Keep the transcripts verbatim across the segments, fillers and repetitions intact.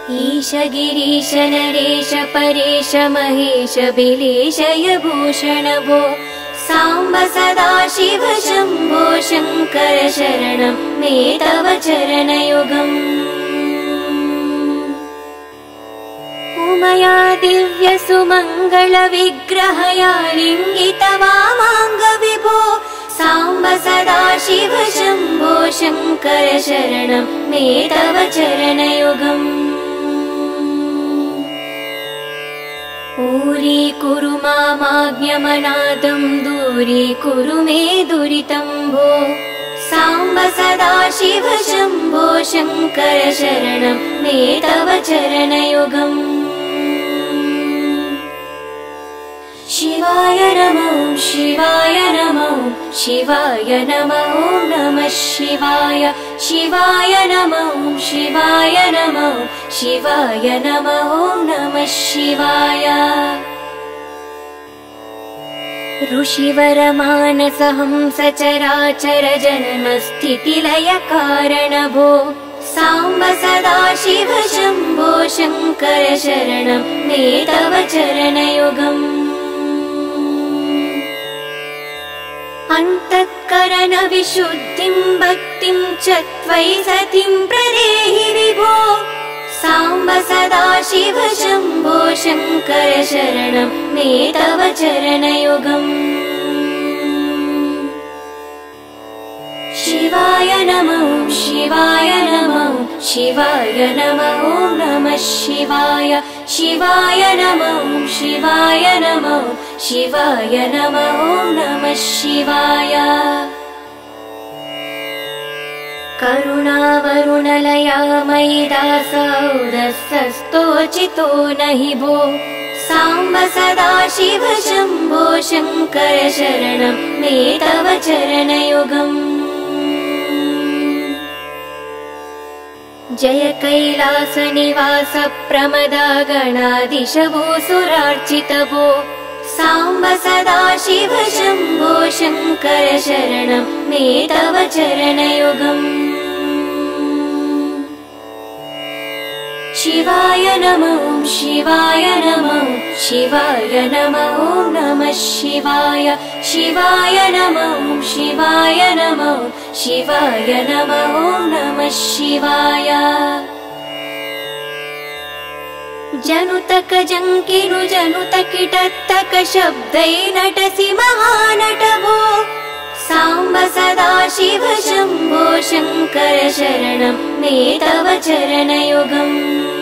ईश गिरीश नरेश परेश महेश बिलेशय भूषण भो साम्ब सदाशिव शम्भो शङ्कर शरणं मे तव चरणयुगम्। उमया दिव्य सुमङ्गल विग्रहया लिङ्गित वामाङ्ग विभो साम्ब सदाशिव शम्भो शङ्कर शरणं मे तव चरणयुगम्। ऊरीकुरु मामाज्ञमनादं दूरीकुरु मे दुरितं भो साम्ब सदाशिव शम्भो शङ्कर शरणं मे तव चरणयुगम्। शिवाय नमः शिवाय नमः शिवाय नमः नमः शिवाय शिवाय नमः शिवाय नमः शिवाय नमः नमः शिवाय। ऋषिवरमानसहंस चराचर जनन स्थितिलय कारण भो साम्ब सदाशिव शम्भो शङ्कर शरणं मे तव चरणयुगम्। अन्तःकरण विशुद्धिं भक्तिं च त्वयि सतिं प्रदेहि विभो साम्ब सदाशिव शम्भो शङ्कर शरणं मे तव चरणयुगम्। शिवाय नमः शिवाय नमः शिवाय नमः नमः शिवाय शिवाय नमः शिवाय नमः शिवाय नमः नमः शिवाय। करुणावरुणलयामयि दासौदस्तोचितो नहि भो साम्ब सदाशिव शम्भो शङ्कर शरणं मे तव चरणयुगम्। जय कैलास निवास प्रमदा गणाधीश भूसुरार्चित भो साम्ब सदाशिव शम्भो शङ्कर शरणं मे तव चरणयुगम्। शिवाय नमः शिवाय नमः शिवाय नमः नमः शिवाय शिवाय नमः शिवाय नमः शिवाय नमः नमः शिवाय। जनुतक जङ्किनु जनुतकिटत्तक शब्दै नटसि महानट भो साम्ब सदाशिव शम्भो शङ्कर शरणं मे तव चरणयुगम्।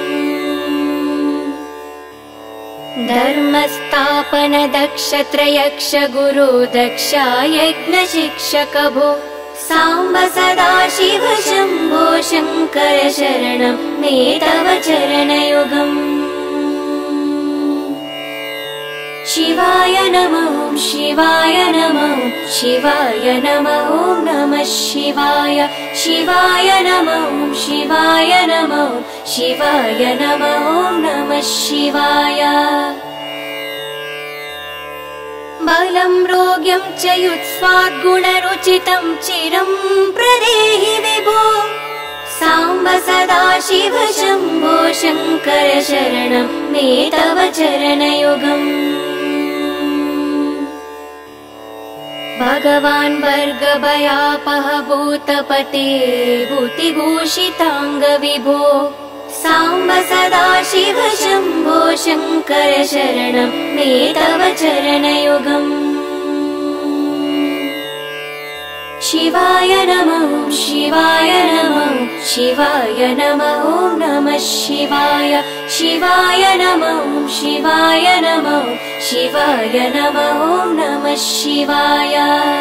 धर्मस्थापन दक्ष त्रयक्ष गुरु दक्षा यज्ञ शिक्षक भो साम्ब सदाशिव शम्भो शङ्कर शरणं मे तव चरणयुगम्। शिवाय नमः शिवाय नमः शिवाय नमः नमः शिवाय शिवाय नमः शिवाय नमः शिवाय नमः नमः शिवाय। बलं रोग्यं च युत्स्वाद्गुणरुचितं चिरं प्रदेहि विभो साम्ब सदाशिव शम्भो शङ्कर शरणं मे तव चरणयुगम्। भगवान् वर्गभयापह भूतपते भूतिभूषिताङ्ग विभो साम्ब सदाशिव शम्भो शङ्कर शरणं मे तव चरणयुगम्। शिवाय नमः शिवाय नमः शिवाय नमः नमः शिवाय शिवाय नमः शिवाय नमः शिवाय नमः नमः शिवाय।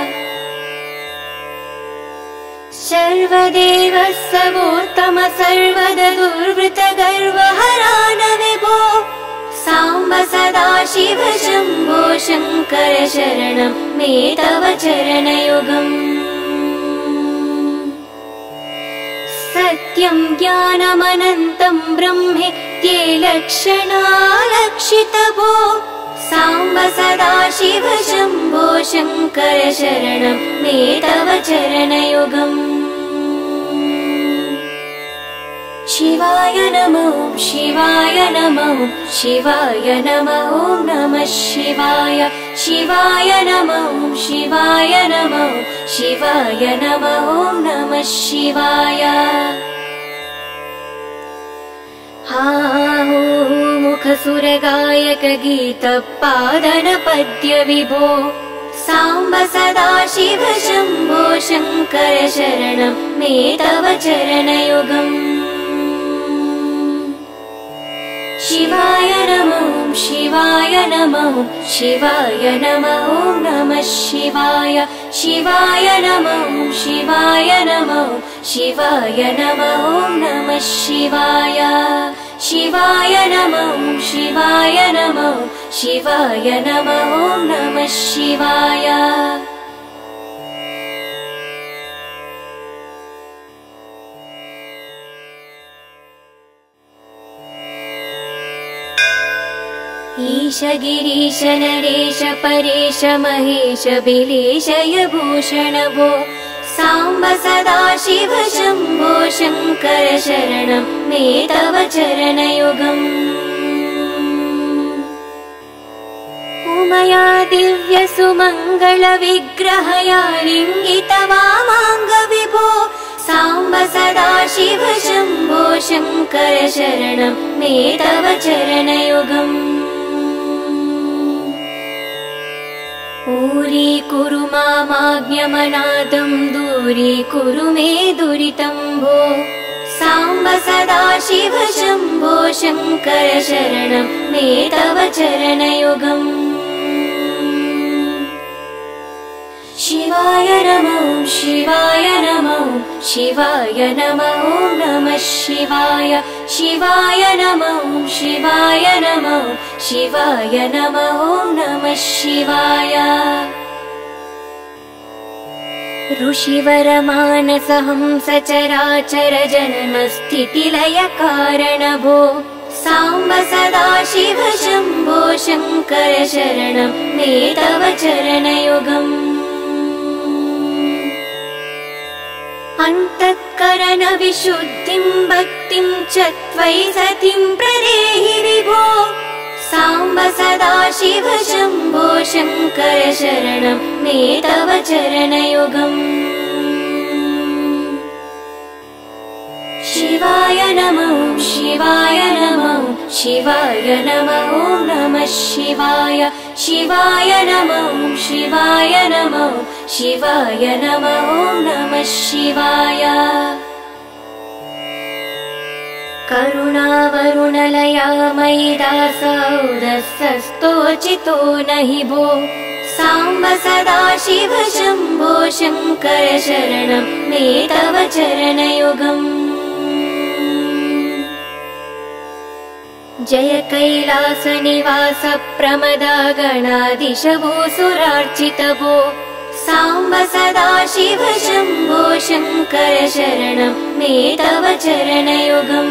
सर्वदेव सर्वोत्तम सर्वद दुर्वृत गर्वहरान विभो साम्ब सदाशिव शम्भो शङ्कर शरणं मे तव चरणयुगम्। सत्यं ज्ञानमनन्तं ब्रह्मेत्ये लक्षणालक्षित भो साम्ब सदाशिव शम्भो शङ्कर शरणं मे तव चरणयुगम्। शिवाय नमः शिवाय नमः शिवाय नमः नमः शिवाय शिवाय नमः शिवाय नमः शिवाय नमः नमः शिवाय। हा हो मुखसुरगायक गीत पादन पद्य विभो साम्ब सदा शिव शम्भो शङ्कर शरणं मे तव चरणयुगम्। शिवाय नमः शिवाय नमः शिवाय नमः नमः शिवाय शिवाय नमः शिवाय नमः शिवाय नमः नमः शिवाय शिवाय नमः शिवाय नमः शिवाय नमः नमः शिवाय। ईश गिरीश नरेश परेश महेश बिलेशय भूषण भो साम्ब सदा शिव शम्भो शङ्कर शरणं मे तव चरणयुगम्। उमया दिव्य सुमङ्गल विग्रहया लिङ्गित वामाङ्ग विभो साम्ब सदा शिव शम्भो शङ्कर शरणं मे तव चरणयुगम्। ऊरीकुरु मामाज्ञमनादं दूरीकुरु मे दुरितं भो साम्ब सदा शिव शम्भो शङ्कर शरणं मे तव चरणयुगम्। शिवाय नमः शिवाय नमः शिवाय नमः नमः शिवाय शिवाय नमः शिवाय नमः शिवाय नमः नमः शिवाय। ऋषिवरमानसहंस चराचर जनन स्थितिलय कारण भो साम्ब सदा शिव शम्भो शङ्कर शरणं मे तव चरणयुगम्। अन्तःकरण विशुद्धिं भक्तिं च त्वयि सतिं प्रदेहि विभो साम्ब सदा शिव शम्भो शङ्कर शरणं मे तव चरणयुगम्। शिवाय नमः शिवाय नमः शिवाय नमः नमः शिवाय शिवाय नमः शिवाय नमः शिवाय नमः नमः शिवाय। करुणावरुणलया मयि दासौदस्तोचितो नहि भो साम्ब सदा शिव शम्भो शङ्कर शरणं मे तव चरणयुगम्। जय कैलास निवास प्रमदा गणाधीश भूसुरार्चित भो साम्ब सदा शिव शम्भो शङ्कर शरणं मे तव चरणयुगम्।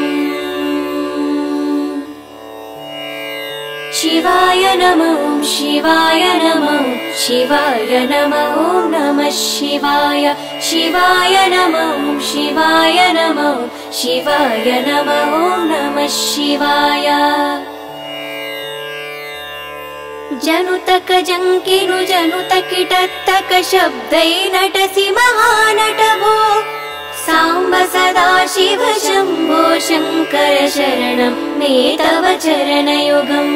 शिवाय नमः शिवाय नमः शिवाय नमः नमः शिवाय शिवाय नमः शिवाय नमः शिवाय नमः नमः शिवाय। जनुतक जङ्किनु जनुत किटत्तक शब्दै नटसि महानट भो साम्ब सदा शिव शम्भो शङ्कर शरणं मे तव चरणयुगम्।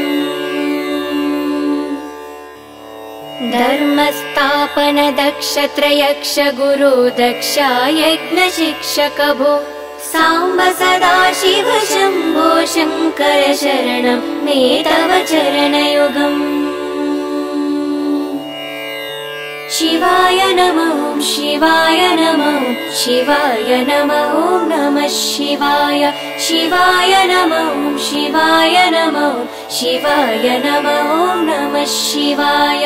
धर्मस्थापन दक्ष त्रयक्ष गुरु दक्षा यज्ञ शिक्षक भो साम्ब सदा शिव शम्भो शङ्कर शरणं मे तव चरणयुगम्। शिवाय नमः शिवाय नमः शिवाय नमः नमः शिवाय शिवाय नमः शिवाय नमः शिवाय नमः नमः शिवाय।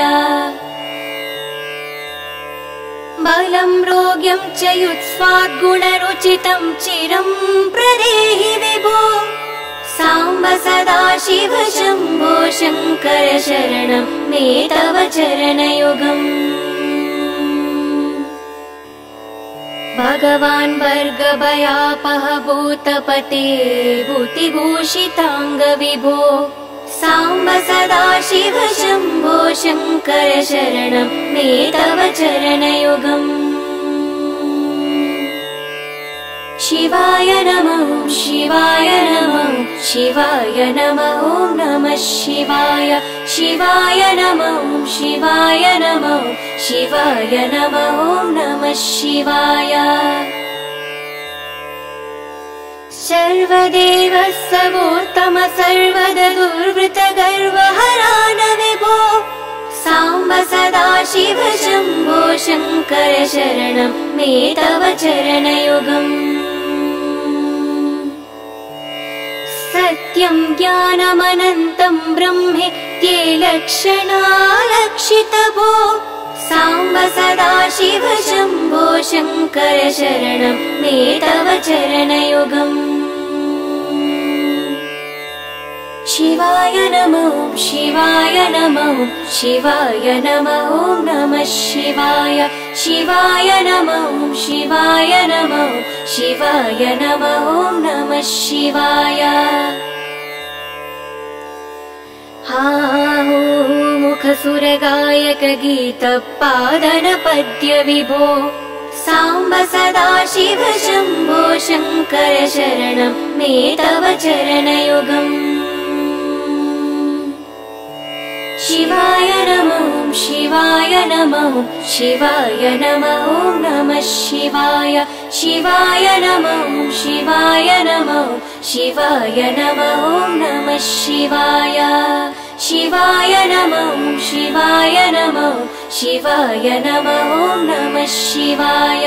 बलं रोग्यं च युत्स्वाद्गुणरुचितं चिरं प्रदेहि विभो साम्ब सदा शिव शम्भो शङ्कर शरणं मे तव चरणयुगम्। भगवान् वर्गभयापः भूतपते भूतिभूषिताङ्ग विभो साम्ब सदाशिव शम्भो शङ्कर शरणं मे तव चरणयुगम्। शिवाय नमः शिवाय नमः शिवाय नमः नमः शिवाय शिवाय नमः शिवाय नमः शिवाय नमः नमः शिवाय। सर्वदेव सर्वोत्तम सर्वद दुर्वृत गर्वहरान विभो साम्ब सदाशिव शम्भो शङ्कर शरणं मे तव चरणयुगम्। सत्यं ज्ञानमनन्तं ब्रह्मेत्ये लक्षणालक्षितभो साम्ब सदाशिव शम्भो शङ्कर शरणं मे तव चरणयुगम्। शिवाय नमः शिवाय नमः शिवाय नमः नमः शिवाय शिवाय नमः शिवाय नमः शिवाय नमः नमः शिवाय। हा हो मुखसुरगायक गीतपादन पद्य विभो साम्ब सदाशिव शम्भो शङ्कर शरणं मे तव चरणयुगम्। शिवाय नमः शिवाय नमः शिवाय नमः नमः शिवाय शिवाय नमः शिवाय नमः शिवाय नमः नमः शिवाय। शिवाय नमः शिवाय नमः शिवाय नमः नमः शिवाय।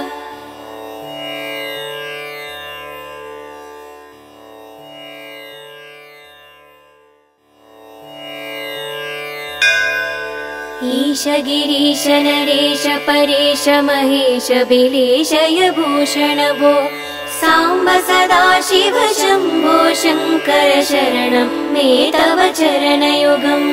ईश गिरीश नरेश परेश महेश बिलेशय भूषण भो साम्ब सदाशिव शम्भो शङ्कर शरणं मे तव चरणयुगम्।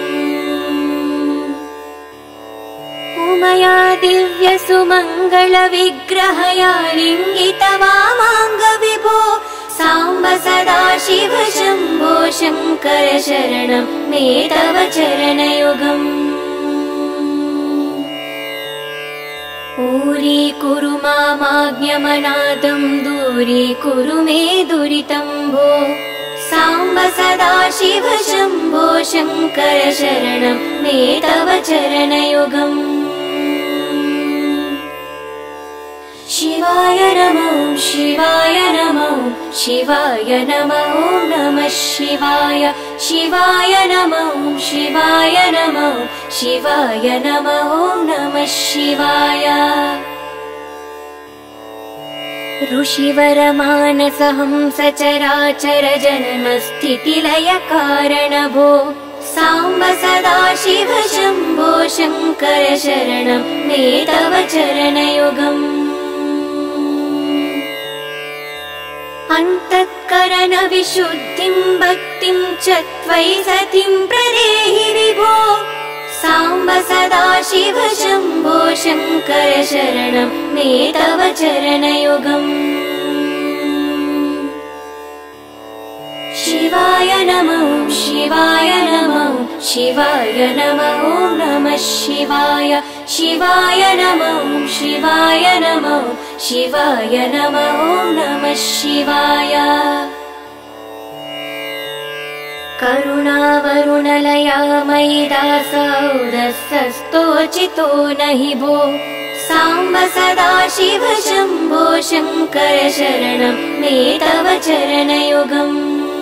उमया दिव्य सुमङ्गल विग्रहया लिङ्गित वामाङ्ग विभो साम्ब सदाशिव शम्भो शङ्कर शरणं मे तव चरणयुगम्। ऊरीकुरु मामाज्ञमनादं दूरीकुरु मे दुरितं भो साम्ब सदाशिव शम्भो शङ्कर शरणं मे तव चरणयुगम्। शिवाय नमः शिवाय नमः शिवाय नमः नमः शिवाय शिवाय नमः शिवाय नमः शिवाय नमः नमः शिवाय। ऋषिवरमानसहंस चराचर जनन स्थितिलय कारण भो साम्ब सदाशिव शम्भो शङ्कर शरणं मे तव चरणयुगम्। अन्तःकरण विशुद्धिं भक्तिं च त्वयि सतिं प्रदेहि विभो साम्ब सदाशिव शम्भो शङ्कर शरणं मे तव चरणयुगम्। शिवाय नमः शिवाय नमः शिवाय नमः नमः शिवाय शिवाय नमः शिवाय नमः शिवाय नमः नमः शिवाय। करुणावरुणलया मयि दासौदस्तोचितो नहि भो साम्ब सदाशिव शम्भो शङ्कर शरणं मे तव चरणयुगम्।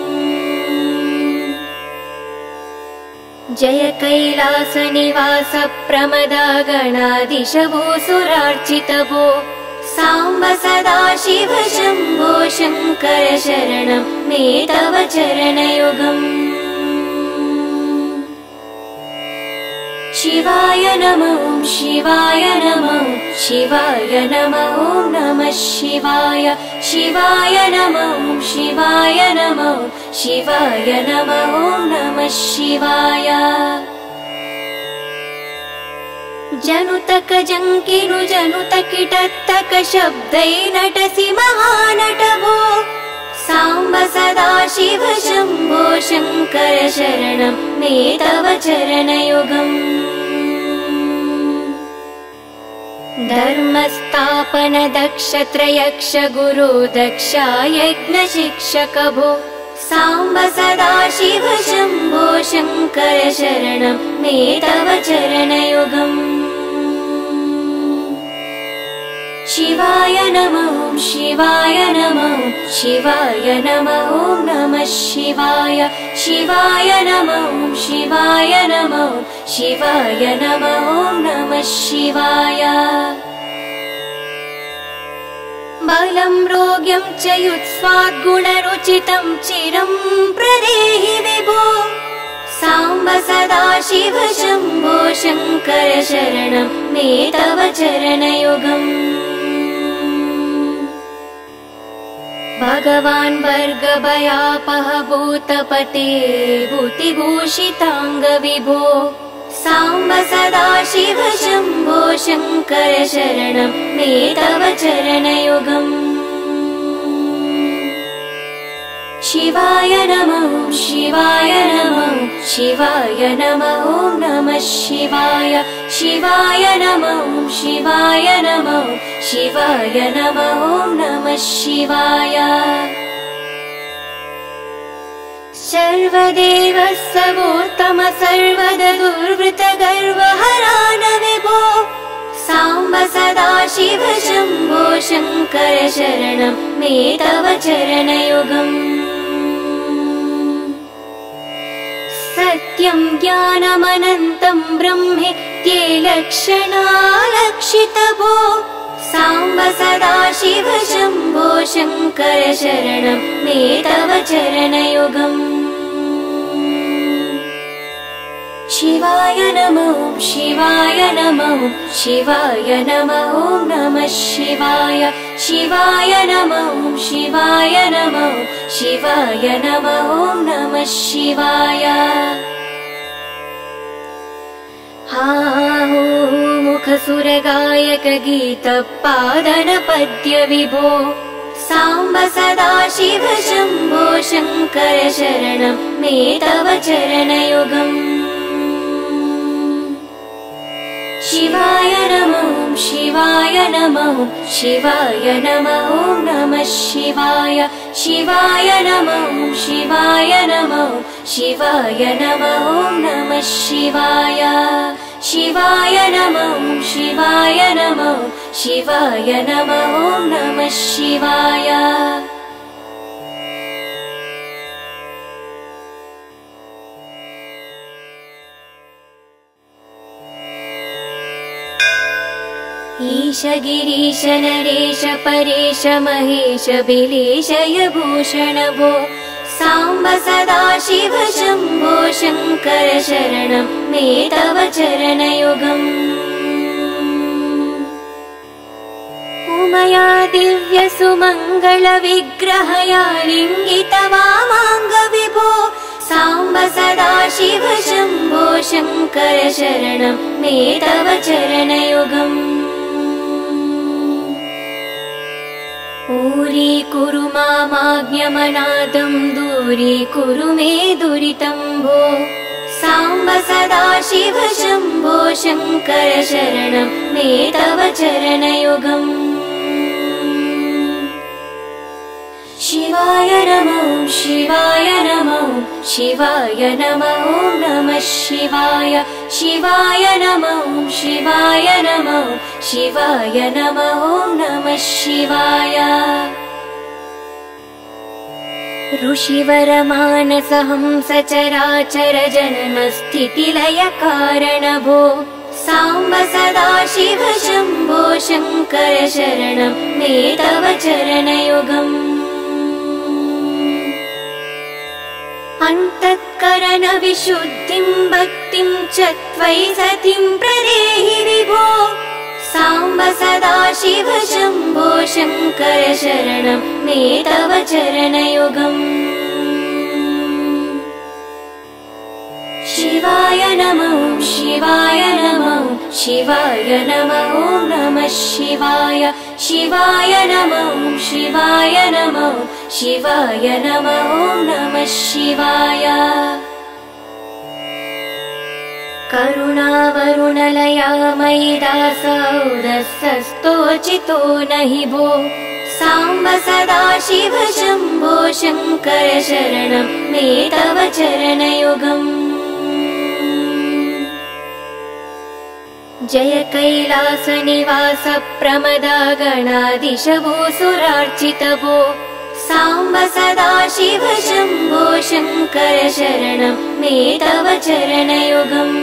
जय कैलास निवास प्रमदा गणाधीश भूसुरार्चित भो साम्ब सदाशिव शम्भो शङ्कर शरणं मे तव चरणयुगम्। शिवाय नमः शिवाय नमः शिवाय नमः नमः शिवाय शिवाय नमः शिवाय नमः शिवाय नमः नमः शिवाय। जनुतक जङ्किनु जनुतकिटत्तक शब्दै नटसि महानट भो साम्ब सदाशिव शम्भो शङ्कर शरणं मे तव चरणयुगम् धर्मस्थापन दक्ष त्रयक्ष गुरु दक्षा यज्ञ शिक्षक भो साम्ब सदाशिव शम्भो शङ्कर शरणं मे तव चरणयुगम् शिवाय नमः शिवाय नमः शिवाय नमः नमः शिवाय शिवाय नमः शिवाय नमः शिवाय नमः नमः शिवाय बलं रोग्यं च युत्स्वाद्गुणरुचितं चिरं प्रदेहि विभो साम्ब सदाशिव शम्भो शङ्कर शरणं मे तव चरणयुगम् भगवान् वर्गभयापह भूतपते भूतिभूषिताङ्ग विभो साम्ब सदाशिव शम्भो शङ्कर शरणं मे तव चरणयुगम् शिवाय नमः शिवाय नमः शिवाय नमः नमः शिवाय शिवाय नमः शिवाय नमः शिवाय नमः नमः शिवाय सर्वदेव सर्वोत्तम सर्वद दुर्वृत गर्वहरान विभो साम्ब सदाशिव शम्भो शङ्कर शरणं मे तव चरणयुगम् सत्यं ज्ञानमनन्तं ब्रह्मेत्येलक्षणालक्षित भो साम्ब सदाशिव शम्भो शङ्कर शरणं मे तव चरणयुगम् शिवाय नमः शिवाय नमः शिवाय नमः नमः शिवाय शिवाय नमः शिवाय नमः शिवाय नमः नमः शिवाय हा हो मुखसुरगायक गीतपादन पद्य विभो साम्ब सदाशिव शम्भो शङ्कर शरणं मे तव चरणयुगम् शिवाय नमः शिवाय नमः शिवाय नमः नमः शिवाय शिवाय नमः शिवाय नमः शिवाय नमः नमः शिवाय शिवाय नमः शिवाय नमः शिवाय नमः नमः शिवाय ईश गिरीश नरेश परेश महेश बिलेशय भूषण भो साम्ब सदाशिव शम्भो शङ्कर शरणं मे तव चरणयुगम् उमया दिव्य सुमङ्गल विग्रहया लिङ्गित वामाङ्ग विभो साम्ब सदाशिव शम्भो शङ्कर शरणं मे तव चरणयुगम् ऊरीकुरु मामाज्ञमनादं दूरीकुरु मे दुरितं भो साम्ब सदाशिव शम्भो शङ्कर शरणं मे तव चरणयुगम् शिवाय नमः शिवाय नमः शिवाय नमः नमः शिवाय शिवाय नमः शिवाय नमः शिवाय नमः नमः शिवाय ऋषिवरमानसहंस चराचर जन्म स्थितिलय कारण भो साम्ब सदाशिव शम्भो शङ्कर शरणं मे तव चरणयुगम् अन्तःकरण विशुद्धिं भक्तिं च त्वयि सतिं प्रदेहि विभो साम्ब सदाशिव शम्भो शङ्कर शरणं मे तव चरणयुगम् शिवाय नमः शिवाय नमः शिवाय नमः ॐ नमः शिवाय शिवाय नमः शिवाय नमः शिवाय नमः ॐ नमः शिवाय करुणावरुणलया मयि दासौदस्तोचितो नहि भो साम्ब सदा शिव शम्भो शङ्कर शरणं मे तव चरणयुगम् जय कैलासनिवास प्रमदा गणाधीशभूसुरार्चित भो साम्ब सदा शिव शम्भो शङ्कर शरणं मे तव चरणयुगम्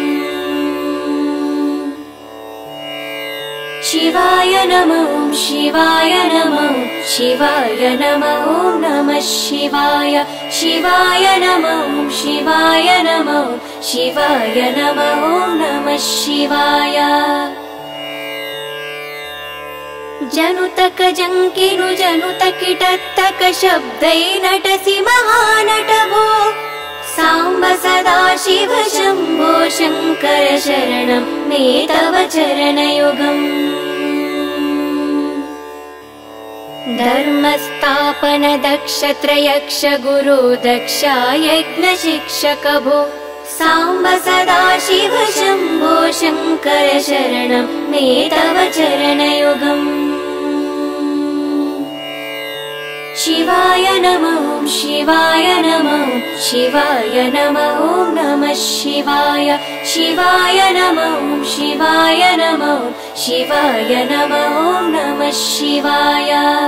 शिवाय नमः शिवाय नमः शिवाय नमः ॐ नमः शिवाय शिवाय नमः शिवाय नमः शिवाय नमः ॐ नमः शिवाय जनुतक जङ्किरु जनुत किटत्तक शब्दै नटसि महानट भो साम्ब सदा शिव शम्भो शङ्कर शरणं मे तव चरणयुगम् धर्मस्थापन दक्षत्रयक्ष गुरु दक्षा यज्ञ शिक्षक भो साम्ब सदा शिव शम्भो शङ्कर शरणं मे तव चरणयुगम् शिवाय नमः शिवाय नमः शिवाय नमः ॐ नमः शिवाय शिवाय नमः शिवाय नमः शिवाय नमः ॐ नमः शिवाय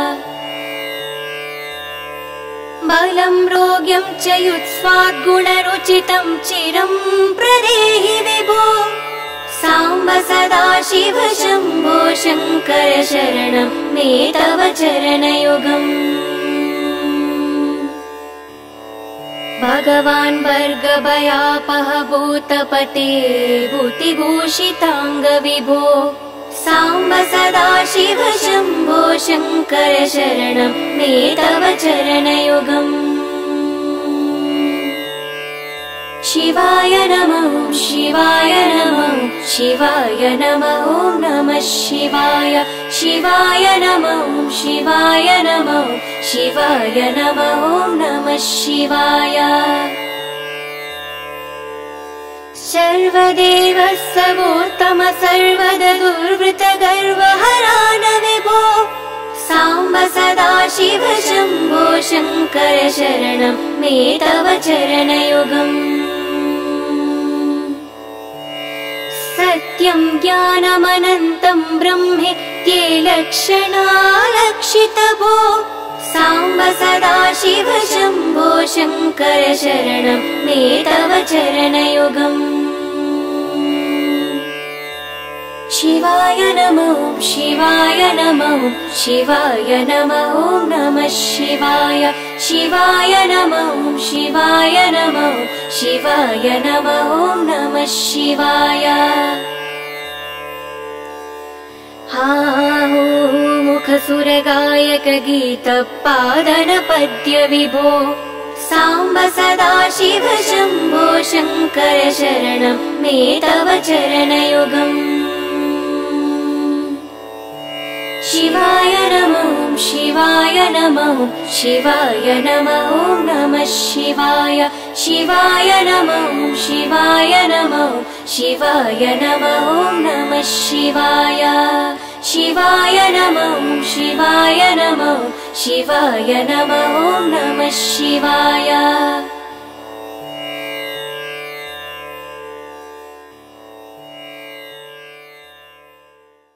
बलं रोग्यं च युत्स्वाद्गुणरुचितं चिरं प्रदेहि विभो साम्ब सदा शिव शम्भो शङ्कर शरणं मे तव चरणयुगम् भगवान् वर्गभयापह भूतपते भूतिभूषिताङ्ग विभो साम्ब सदा शिव शम्भो शङ्कर शरणं मे तव चरणयुगम् शिवाय नमः शिवाय नमः शिवाय नमः ॐ नमः शिवाय शिवाय नमः शिवाय नमः शिवाय नमः ॐ नमः शिवाय सर्वदेव सर्वोत्तम सर्वद दुर्वृत गर्वहरान विभो साम्ब सदा शिव शम्भो शङ्कर शरणं मे तव चरणयुगम् सत्यं ज्ञानमनन्तं ब्रह्मेत्ये लक्षणालक्षित भो साम्ब सदा शिव शम्भो शङ्कर शरणं मे तव चरणयुगम् शिवाय नमः शिवाय नमः शिवाय नमः ॐ नमः शिवाय शिवाय नमः शिवाय नमः शिवाय नमः ॐ नमः शिवाय हा हो मुखसुरगायक गीत पादन पद्य विभो साम्ब सदा शिव शम्भो शङ्कर शरणं मे तव चरणयुगम् शिवाय नमः शिवाय नमः शिवाय नमः ॐ नमः शिवाय शिवाय नमः शिवाय नमः शिवाय नमः ॐ नमः शिवाय शिवाय नमः शिवाय नमः शिवाय नमः ॐ नमः शिवाय।